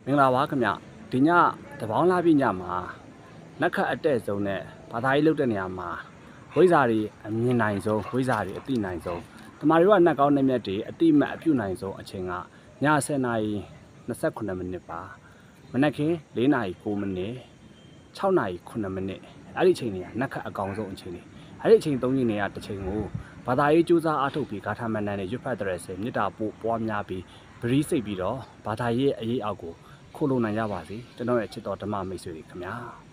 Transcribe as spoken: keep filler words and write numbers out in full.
င်္ဂလာပါခင်ဗျဒီညတပေါင်းလာပြညမှာနက်ခတ်အတဲ့ဆုံးနဲ့ဘာသာရေးလုပ်တဲ့နေရာမှာဝိဇ္ဇာတွေအမြင်နိုင်ဆုံးဝိဇ္ဇာတွေအသိနိုင်ဆုံးတမာတွေကနှက်ကောင်းနှက်မြက်တွေအတိမတ်အပြုနိုင်ဆုံးအချိန်ကညဆယ်နာရီနှစ်ဆယ့်ခုနှစ်မိနစ်ပါမနက်ခင်းလေးနာရီကိုးမိနစ်ခြောက်နာရီခုနှစ်မိနစ်အဲ့ဒီအချိန်တွေကနက်ခတ်အကောင်ဆုံးအချိန်တွေအဲ့ဒီအချိန်သုံးချိန်တွေကတစ်ချိန်ကိုဘာသာရေးကြိုးစားအားထုတ်ပြီးဂါထာမဏ္ဍန်နဲ့ရွတ်ဖတ်တဲ့ဆယ်မေတ္တာပို့ပွားများပြီးပရိစိတ်ပြီးတော့ဘာသာရေးအရေးအောက်ကိုခိုးလုံနိုင်ကြပါစေကျွန်တော်ရဲ့ချစ်တော်ဓမ္မမိတ်ဆွေတွေခင်ဗျာ